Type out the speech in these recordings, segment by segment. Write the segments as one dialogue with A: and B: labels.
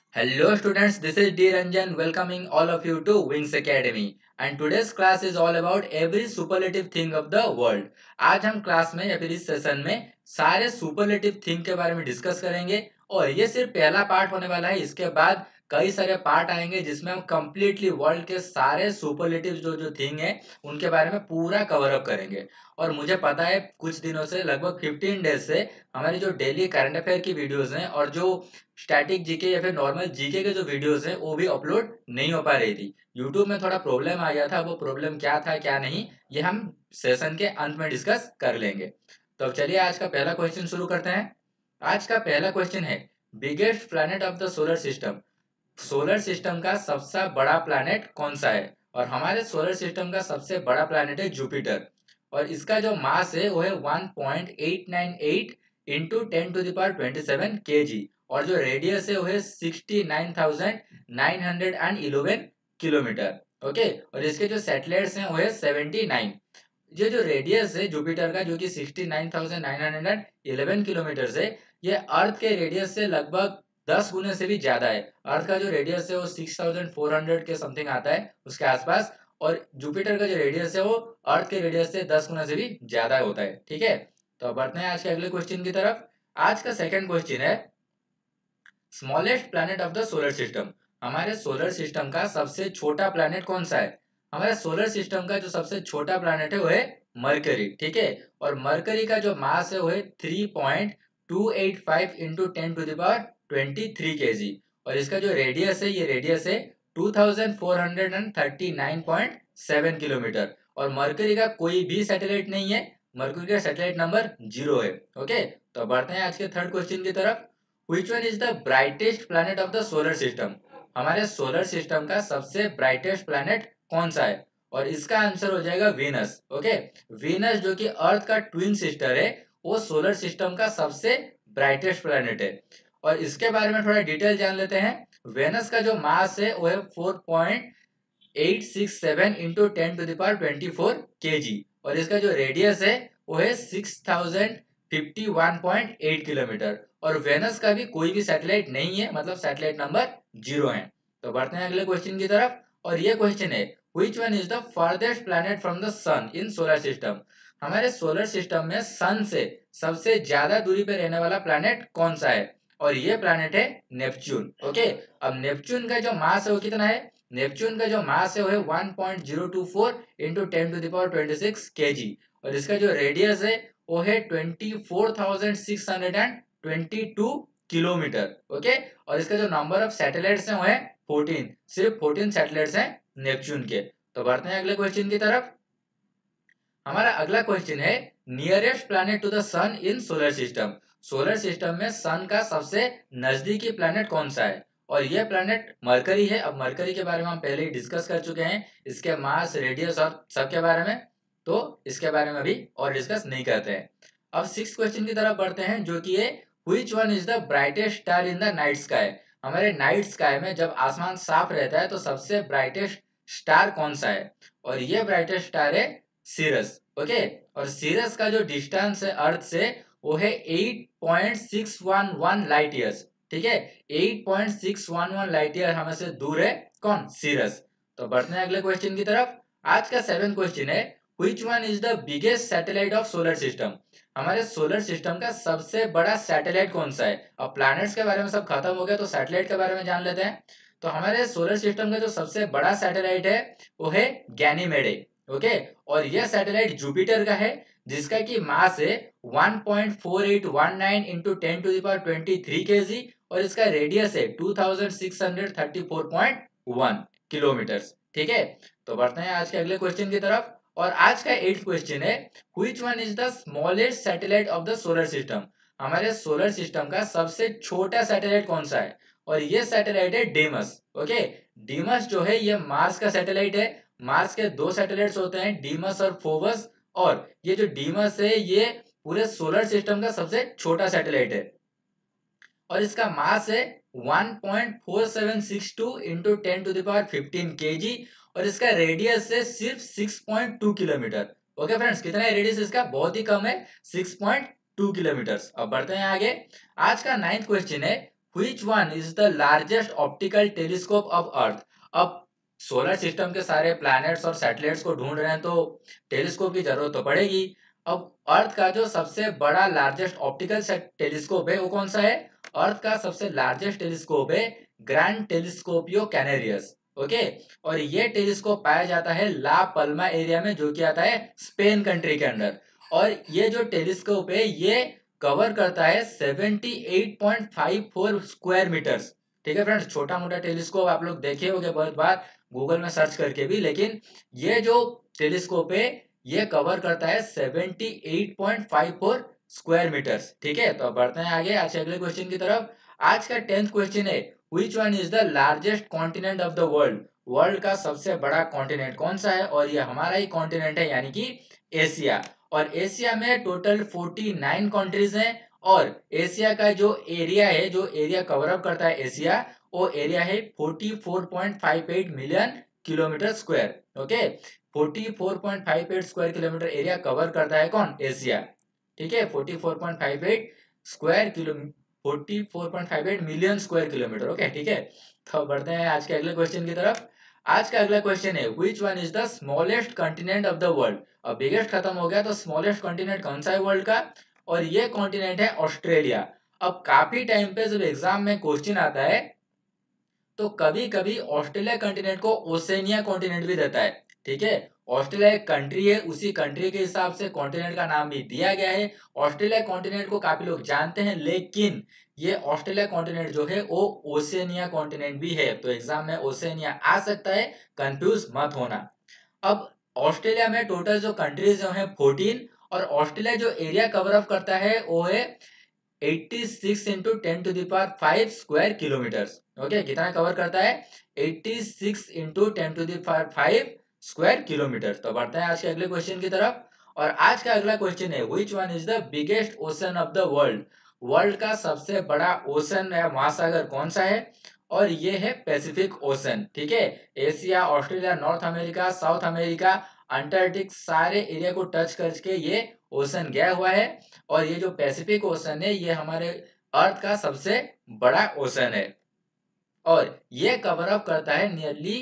A: Hello students, this is D Ranjan welcoming all of you to Wings Academy and today's class is all about every superlative thing of the world. आज हम class में या फिर इस session में सारे superlative thing के बारे में डिस्कस करेंगे और ये सिर्फ पहला पार्ट होने वाला है। इसके बाद कई सारे पार्ट आएंगे जिसमें हम कंप्लीटली वर्ल्ड के सारे सुपरलेटिव जो जो थिंग है उनके बारे में पूरा कवर अप करेंगे। और मुझे पता है कुछ दिनों से लगभग 15 डेज से हमारी जो डेली करंट अफेयर की वीडियोस हैं और जो स्टैटिक जीके या फिर नॉर्मल जीके के जो वीडियोस हैं वो भी अपलोड नहीं हो पा रही थी। यूट्यूब में थोड़ा प्रॉब्लम आ गया था, वो प्रॉब्लम क्या था क्या नहीं ये हम सेशन के अंत में डिस्कस कर लेंगे। तो अब चलिए आज का पहला क्वेश्चन शुरू करते हैं। आज का पहला क्वेश्चन है biggest planet of the solar system. Solar system का सबसे बड़ा प्लैनेट कौन सा है? और हमारे सोलर सिस्टम का सबसे बड़ा प्लैनेट है जुपिटर और इसका जो मास है वो है 1.898 into 10 to the power 27 kg और जो रेडियस है वो है 69,911 किलोमीटर। ओके, और इसके जो सैटेलाइट्स हैं वो है 79। ये जो रेडियस है जुपिटर का जो कि 69,911 किलोमीटर है, ये अर्थ के रेडियस से लगभग 10 गुने से भी ज्यादा है। अर्थ का जो रेडियस है वो 6,400 के समथिंग आता है उसके आसपास, और जुपिटर का जो रेडियस है वो अर्थ के रेडियस से 10 गुना से भी ज्यादा होता है। ठीक है, तो अब बढ़ते हैं आज के अगले क्वेश्चन की तरफ। आज का सेकंड क्वेश्चन है smallest planet of the solar system. हमारे सोलर सिस्टम का सबसे छोटा प्लैनेट कौन सा है? हमारे सोलर सिस्टम का जो सबसे छोटा प्लैनेट है वो है मरकरी। ठीक है, और मरकरी का जो मास है वो है 3.285 into 10 to the power 23 kg और इसका जो रेडियस है ये रेडियस है 2439.7 किलोमीटर। और मरकरी का कोई भी सैटेलाइट नहीं है, मरकरी का सैटेलाइट नंबर 0 है। ओके, तो बढ़ते हैं आज के थर्ड क्वेश्चन की तरफ। Which one is the brightest planet of the solar system? हमारे सोलर सिस्टम का सबसे ब्राइटेस्ट प्लैनेट कौन सा है? और इसका आंसर हो जाएगा वीनस। ओके, वीनस जो कि अर्थ का ट्विन सिस्टर है वो सोलर सिस्टम का सबसे ब्राइटेस्ट प्लैनेट है। और इसके बारे में थोड़ा डिटेल जान लेते हैं। वेनस का जो मास है वो है 4.867 into 10 to the power 24 kg और इसका जो रेडियस है वो है 6051.8 किलोमीटर। और वेनस का भी कोई भी सैटेलाइट नहीं है, मतलब सैटेलाइट नंबर 0 है। तो बढ़ते हैं अगले क्वेश्चन की तरफ और ये क्वेश्चन है which one is the furthest planet from the sun in solar system. हमारे सोलर सिस्टम में सन से सबसे ज्यादा दूरी पे रहने वाला प्लैनेट कौन सा है? और ये प्लैनेट है नेपच्यून। ओके, अब नेपच्यून का जो मास है वो कितना है? नेपच्यून का जो मास है वो है 1.024 into 10 to the power 26 kg और इसका जो रेडियस है वो है 24,622 किलोमीटर। ओके, और इसका जो नंबर ऑफ सैटेलाइट्स हैं वो है 14। सिर्फ 14 सैटेलाइट्स हैं नेपच्यून के। तो बढ़ते हैं अगले क्वेश्चन की तरफ। हमारा अगला क्वेश्चन है nearest planet to the sun in solar system. Solar system में सन का सबसे नजदीकी प्लैनेट कौन सा है? और यह प्लैनेट मरकरी है। अब मरकरी के बारे में हम पहले ही डिस्कस कर चुके हैं, इसके मास रेडियस और सबके बारे में, तो इसके बारे में भी और डिस्कस नहीं करते हैं। अब सिक्स क्वेश्चन की तरफ बढ़ते हैं जो कि है which one is the brightest star in the night sky. हमारे नाइट स्काई में जब आसमान साफ रहता है तो सबसे ब्राइटेस्ट स्टार कौन सा है? और ये ब्राइटेस्ट स्टार है सीरस। ओके, और सीरस का जो डिस्टेंस है अर्थ से वो है 8.611 लाइट ईयर्स। ठीक है, 8.611 लाइट ईयर हमें से दूर है कौन? सीरस। तो बढ़ते हैं अगले क्वेश्चन की तरफ। आज का सेवन क्वेश्चन है which one is the biggest satellite of solar system. हमारे सोलर सिस्टम का सबसे बड़ा सैटेलाइट कौन सा है? अब प्लैनेट्स के बारे में सब खत्म हो गया तो सैटेलाइट के बारे में जान लेते हैं। तो हमारे सोलर सिस्टम का जो सबसे बड़ा सैटेलाइट है वो है गैनीमेडे। ओके, और यह सैटेलाइट जुपिटर का है जिसका की मास है 1.4819 into 10 to the power 23 kg और इसका रेडियस है 2634.1 किलोमीटर। ठीक है, तो बढ़ते हैं आज के अगले क्वेश्चन की तरफ और आज का एट्थ क्वेश्चन है which one is the smallest satellite of the solar system. हमारे सोलर सिस्टम का सबसे छोटा सैटेलाइट कौन सा है? और ये सैटेलाइट है डीमस। ओके, डीमस जो है ये मार्स का सैटेलाइट है। मार्स के दो सैटेलाइट्स होते हैं, डीमस और फोबस, और ये जो डीमस है ये पूरे सोलर सिस्टम का सबसे छोटा सैटेलाइट है और इसका मास है 1.4762 into 10 to the power 15 kg और इसका रेडियस है सिर्फ 6.2 किलोमीटर। ओके फ्रेंड्स, कितना है रेडियस इसका? बहुत ही कम है, 6.2 किलोमीटर। अब बढ़ते हैं आगे। आज का नाइन्थ क्वेश्चन है which one is the largest optical telescope of earth. अब सोलर सिस्टम के सारे प्लैनेट्स और सैटेलाइट्स को ढूंढ रहे हैं तो टेलीस्कोप की जरूरत तो पड़ेगी। अब अर्थ का जो सबसे बड़ा लार्जेस्ट ऑप्टिकल टेलीस्कोप है वो कौन सा है? अर्थ का सबसे लार्जेस्ट टेलीस्कोप है ग्रैंड टेलीस्कोपियो कैनेरियस। ओके, और ये टेलीस्कोप पाया जाता है ला पल्मा एरिया में, जो कि आता है स्पेन कंट्री के अंदर। और ये जो टेलीस्कोप है ये कवर करता है 78.54 स्क्वायर मीटर्स। ठीक है फ्रेंड्स, छोटा मोटा टेलीस्कोप आप लोग देखे होंगे बहुत बार गूगल में सर्च करके भी, लेकिन ये जो टेलीस्कोप है ये कवर करता है 78.54 स्क्वायर मीटर्स। ठीक है, तो अब बढ़ते हैं आगे आज के अगले क्वेश्चन की तरफ। आज का 10th क्वेश्चन है which one is the largest continent of the world. World का सबसे बड़ा कॉन्टिनेंट कौन सा है? और ये हमारा ही कॉन्टिनेंट है, यानी कि एशिया। और एशिया में टोटल 49 कंट्रीज हैं। और एशिया का जो एरिया है, जो एरिया कवर अप करता है एशिया, वो एरिया है 44.58 million kilometre square. Okay, 44.58 square kilometre area cover करता है कौन? एशिया। ठीक है, 44.58 square kilo 44.58 million square kilometre. Okay, ठीक है, तो बढ़ते हैं आज के अगले क्वेश्चन की तरफ। आज का अगला क्वेश्चन है which one is the smallest continent of the world. अब बिगेस्ट खत्म हो गया तो स्मॉलेस्ट कॉन्टिनेंट कौन सा है वर्ल्ड का? और ये कॉन्टिनेंट है ऑस्ट्रेलिया। अब काफी टाइम पे जब एग्जाम में क्वेश्चन आता है तो कभी कभी ऑस्ट्रेलिया कॉन्टिनेंट को ओसेनिया कॉन्टिनेंट भी देता है। ठीक है, ऑस्ट्रेलिया एक कंट्री है, उसी कंट्री के हिसाब से कॉन्टिनेंट का नाम भी दिया गया है। ऑस्ट्रेलिया कॉन्टिनेंट को काफी लोग जानते हैं, लेकिन ये ऑस्ट्रेलिया कॉन्टिनेंट जो है वो ओसेनिया कॉन्टिनेंट भी है, तो एग्जाम में ओसेनिया आ सकता है, कंफ्यूज मत होना। अब ऑस्ट्रेलिया में टोटल जो कंट्रीज जो है 14, और ऑस्ट्रेलिया जो एरिया कवर अप करता है वो है 86 इंटू 10⁵ स्क्वायर किलोमीटर्स। ओके, कितना कवर करता है? 86 इंटू 10⁵ स्क्वायर किलोमीटर। तो बढ़ते हैं आज के अगले क्वेश्चन की तरफ। और आज का अगला क्वेश्चन है which one is the biggest ocean of the world. World का सबसे बड़ा ओशन या महासागर कौन सा है? और ये है पैसिफिक ओशन। ठीक है, Asia, Australia, North America, South America, Antarctic सारे एरिया को टच करके ये ओशन गया हुआ है। और ये जो पैसिफिक ओशन है ये हमारे अर्थ का सबसे बड़ा ओशन है। और ये कवर अप करता है nearly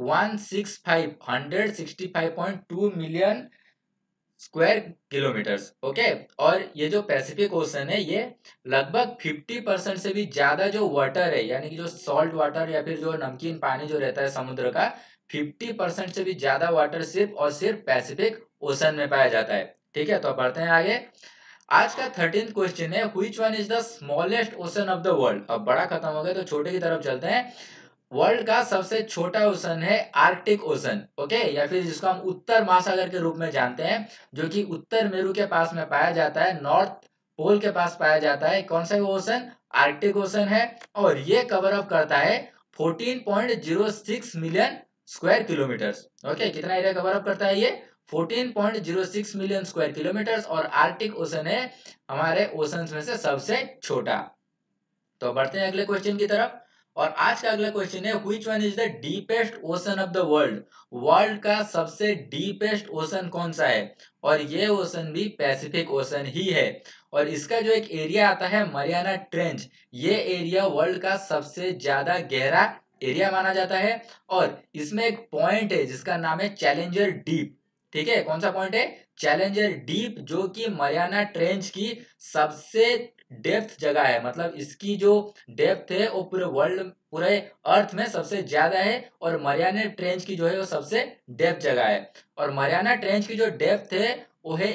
A: 165.2 million square kilometres. Okay, और ये जो पैसिफिक ओशन है ये लगभग 50% से भी ज्यादा जो वाटर है, यानी कि जो सॉल्ट वाटर या फिर जो नमकीन पानी जो रहता है समुद्र का, 50% से भी ज्यादा वाटर सिर्फ और सिर्फ पैसिफिक ओशन में पाया जाता है। ठीक है, तो बढ़ते हैं आगे। आज का 13th क्वेश्चन है which one is the smallest ocean of the world. अब बड़ा खत्म हो गया तो छोटे की तरफ चलते हैं। वर्ल्ड का सबसे छोटा ओशन है आर्कटिक ओशन। ओके, या फिर जिसको हम उत्तर महासागर के रूप में जानते हैं, जो कि उत्तर मेरु के पास में पाया जाता है, नॉर्थ पोल के पास पाया जाता है। कौन सा ओशन? आर्कटिक ओशन है। और ये कवर अप करता है 14.06 मिलियन स्क्वायर किलोमीटर्स। ओके, कितना एरिया कवर अप करता है ये? 14.06 मिलियन स्क्वायर किलोमीटर्स। और आर्कटिक ओशन है हमारे ओशंस में से सबसे छोटा। तो बढ़ते हैं अगले क्वेश्चन की तरफ। और आज का अगला क्वेश्चन है which one is the deepest ocean of the world. World का सबसे डीपेस्ट ओशन कौन सा है? और ये ओशन भी पैसिफिक ओशन ही है। और इसका जो एक एरिया आता है मरियाना ट्रेंच, ये एरिया वर्ल्ड का सबसे ज्यादा गहरा एरिया माना जाता है। और इसमें एक पॉइंट है जिसका नाम है चैलेंजर डीप। ठीक है, कौन सा पॉइंट है? चैलेंजर डीप, जो कि मरियाना ट्रेंच की सबसे डेप्थ जगह है। मतलब इसकी जो डेप्थ है वो पूरे वर्ल्ड, पूरे अर्थ में सबसे ज्यादा है। और मरियाना ट्रेंच की जो है वो सबसे डेप्थ जगह है। और मरियाना ट्रेंच की जो डेप्थ है वो है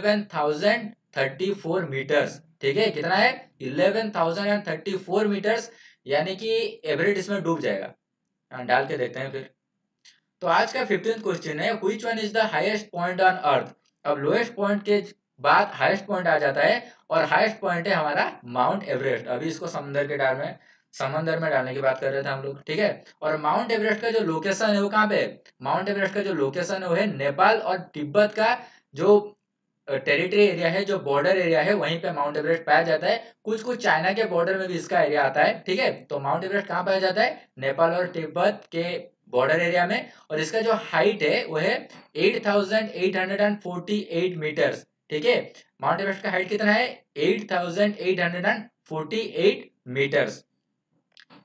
A: 11,034 मीटर्स। ठीक है, कितना है? 11,034 मीटर्स, यानी कि एवरेज इसमें डूब जाएगा। डाल के देखते हैं फिर। तो आज का 15th क्वेश्चन है which one is the highest point on earth. अब लोएस्ट पॉइंट के बाद हाईएस्ट पॉइंट आ जाता है, और हाईएस्ट पॉइंट है हमारा माउंट एवरेस्ट। अभी इसको समंदर में डालने की बात कर रहे थे हम लोग। ठीक है, और माउंट एवरेस्ट का जो लोकेशन है वो कहाँ पे है? माउंट एवरेस्ट का जो लोकेशन है वो है नेपाल और तिब्बत का जो टेरिटरी एरिया है, जो बॉर्डर एरिया है, वहीं पे माउंट एवरेस्ट पाया जाता है। कुछ कुछ चाइना के बॉर्डर में भी इसका एरिया आता है। ठीक है, तो माउंट एवरेस्ट कहाँ पाया जाता है? नेपाल और तिब्बत के बॉर्डर एरिया में। और इसका जो हाइट है वो है 8,848 मीटर्स। ठीक है, माउंट एवरेस्ट का हाइट कितना है? 8,848 मीटर्स।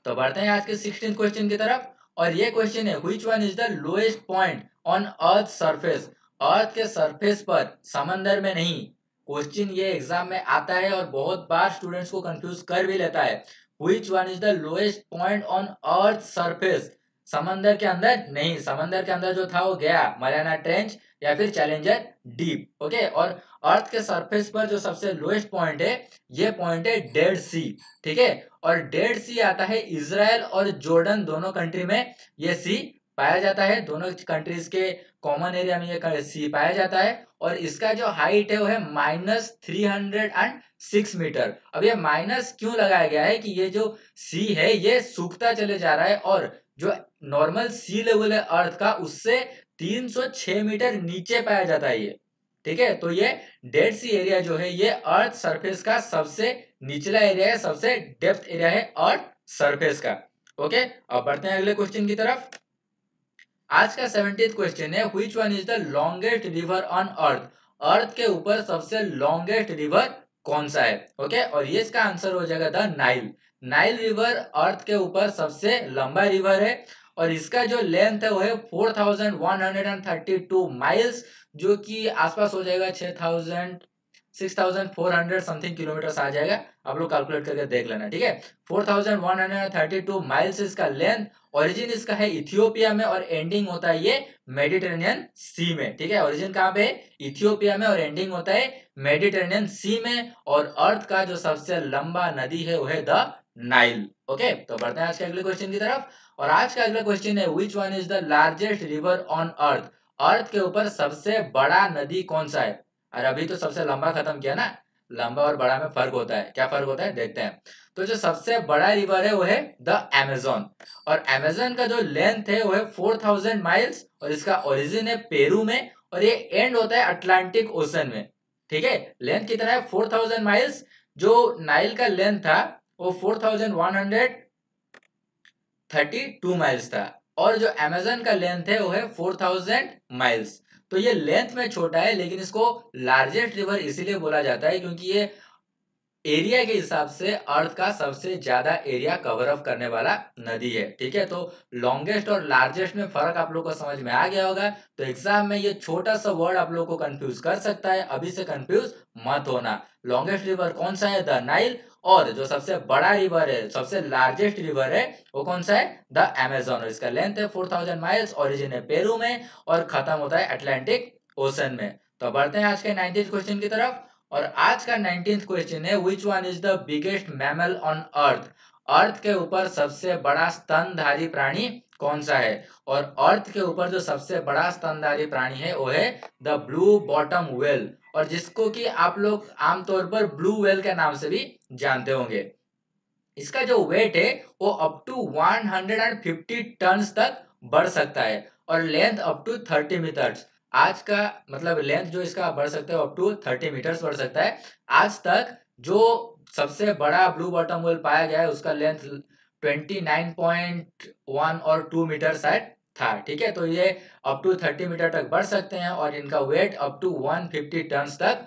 A: तो बढ़ते हैं आज के 16th क्वेश्चन की तरफ। और ये क्वेश्चन है, which one is the lowest point on earth surface. Earth के सरफेस पर, समंदर में नहीं। क्वेश्चन ये एग्जाम में आता है और बहुत बार स्टूडेंट्स को कंफ्यूज कर भी लेता है। Which one is the lowest point on earth surface, समंदर के अंदर नहीं। समंदर के अंदर जो था वो गया मरियाना ट्रेंच या फिर चैलेंजर डीप। ओके, और अर्थ के सरफेस पर जो सबसे लोएस्ट पॉइंट है, ये पॉइंट है डेड सी। ठीक है, और डेड सी आता है इजराइल और जॉर्डन दोनों कंट्री में ये सी पाया जाता है। दोनों कंट्रीज के कॉमन एरिया में ये सी पाया जाता है। और इसका जो हाइट है वो है -306 मीटर। अब ये माइनस क्यों लगाया गया है कि ये जो सी है ये सूखता चले जा रहा है, और जो नॉर्मल सी लेवल है अर्थ का उससे 306 मीटर नीचे पाया जाता है ये। ठीक है, तो ये डेड सी एरिया जो है ये अर्थ सरफेस का सबसे निचला एरिया है, सबसे डेप्थ एरिया है अर्थ सरफेस का। ओके, अब बढ़ते हैं अगले क्वेश्चन की तरफ। आज का 17th क्वेश्चन है, which one is the longest river on earth. Earth के ऊपर सबसे लॉन्गेस्ट रिवर कौन सा है। ओके, और ये इसका आंसर हो जाएगा the Nile. Nile river earth के ऊपर सबसे लंबा रिवर है, और इसका जो लेंथ है वो है 4132 माइल्स, जो कि आसपास हो जाएगा 6400 समथिंग किलोमीटर आ जाएगा। आप लोग कैलकुलेट करके देख लेना। ठीक है, 4132 माइल्स इसका लेंथ। ओरिजिन इसका है इथियोपिया में और एंडिंग होता है ये मेडिटेरेनियन सी में। ठीक है, ओरिजिन कहाँ पे है, इथियोपिया में, और एंडिंग होता है मेडिटेरेनियन सी में। और अर्थ का जो सबसे लंबा नदी है वो है द नाइल। ओके, तो बढ़ते हैं आज के अगले क्वेश्चन की तरफ। और आज का अगला क्वेश्चन है, which one is the largest river on earth. Earth के ऊपर सबसे बड़ा नदी कौन सा है। और अभी तो सबसे लंबा खत्म किया ना, लंबा और बड़ा में फर्क होता है। क्या फर्क होता है देखते हैं। तो जो सबसे बड़ा रिवर है वो है द अमेजोन। और अमेजोन का जो लेंथ है वो है 4000 माइल्स, और इसका ओरिजिन है पेरू में, और ये एंड होता है अटलांटिक ओशन में। ठीक है, लेंथ कितना है 4000 माइल्स। जो नाइल का लेंथ था वो 4132 माइल्स था, और जो अमेजन का लेंथ है वो है 4000 माइल्स। तो ये लेंथ में छोटा है, लेकिन इसको लार्जेस्ट रिवर इसीलिए बोला जाता है क्योंकि ये एरिया के हिसाब से अर्थ का सबसे ज्यादा एरिया कवर अप करने वाला नदी है। ठीक है, तो लॉन्गेस्ट और लार्जेस्ट में फर्क आप लोग को समझ में आ गया होगा। तो एग्जाम में ये छोटा सा वर्ड आप लोग को कंफ्यूज कर सकता है, अभी से कंफ्यूज मत होना। लॉन्गेस्ट रिवर कौन सा है, द नाइल। और जो सबसे बड़ा रिवर है, सबसे लार्जेस्ट रिवर है, वो कौन सा है, द अमेजोन। इसका लेंथ है 4000 माइल्स, ओरिजिन है पेरू में, और खत्म होता है अटलांटिक ओशन में। तो बढ़ते हैं आज के 19th क्वेश्चन की तरफ। और आज का 19th क्वेश्चन है, which one is the biggest mammal on earth. Earth के ऊपर सबसे बड़ा स्तनधारी प्राणी कौन सा है। और अर्थ के ऊपर जो सबसे बड़ा स्तनधारी प्राणी है वो है द ब्लू बॉटम व्हेल, और जिसको कि आप लोग आमतौर पर ब्लू व्हेल के नाम से भी जानते होंगे। इसका जो वेट है वो अप टू 150 टन तक बढ़ सकता है, और लेंथ अप टू 30 मीटर्स। आज का मतलब लेंथ जो इसका बढ़ सकता है अप टू 30 मीटर्स बढ़ सकता है। आज तक जो सबसे बड़ा ब्लू बॉटम व्हेल पाया गया है उसका लेंथ 29.1 और 2 मीटर शायद था। ठीक है, तो ये अप टू 30 मीटर तक बढ़ सकते हैं, और इनका वेट अप टू 150 टन तक।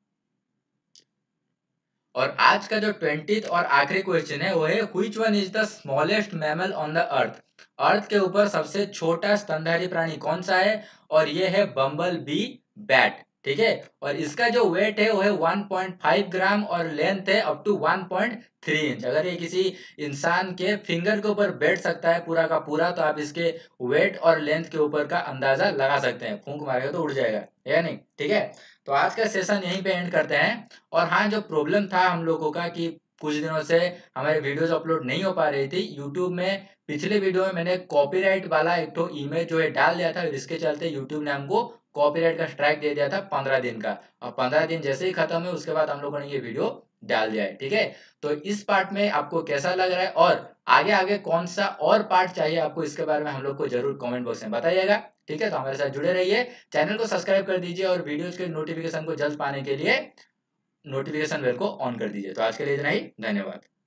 A: और आज का जो 20th और आखिरी क्वेश्चन है वो है, which one is the smallest mammal on the earth. Earth के ऊपर सबसे छोटा स्तनधारी प्राणी कौन सा है, और ये है बम्बल बी बैट। ठीक है, और इसका जो वेट है वो है 1.5 ग्राम, और लेंथ है अप टू 1.3 इंच। अगर ये किसी इंसान के फिंगर के ऊपर बैठ सकता है पूरा का पूरा, तो आप इसके वेट और लेंथ के ऊपर का अंदाजा लगा सकते हैं। फूंक मारेगा तो उड़ जाएगा, या नहीं। ठीक है, तो आज का सेशन यहीं पे एंड करते हैं। और हाँ, जो प्रॉब्लम था हम लोगों का कि कुछ दिनों से हमारे वीडियोस अपलोड नहीं हो पा रही थी यूट्यूब में। पिछले वीडियो में मैंने कॉपीराइट वाला एक तो इमेज जो है डाल दिया था, जिसके चलते यूट्यूब ने हमको कॉपीराइट का स्ट्राइक दे दिया था 15 दिन का। और 15 दिन जैसे ही खत्म है उसके बाद हम लोगों ने ये वीडियो डाल दिया है। ठीक है, तो इस पार्ट में आपको कैसा लग रहा है, और आगे आगे कौन सा और पार्ट चाहिए आपको, इसके बारे में हम लोग को जरूर कमेंट बॉक्स में बताइएगा। ठीक है, तो हमारे साथ जुड़े रहिए, चैनल को सब्सक्राइब कर दीजिए, और वीडियोज के नोटिफिकेशन को जल्द पाने के लिए नोटिफिकेशन बेल को ऑन कर दीजिए। तो आज के लिए इतना ही, धन्यवाद।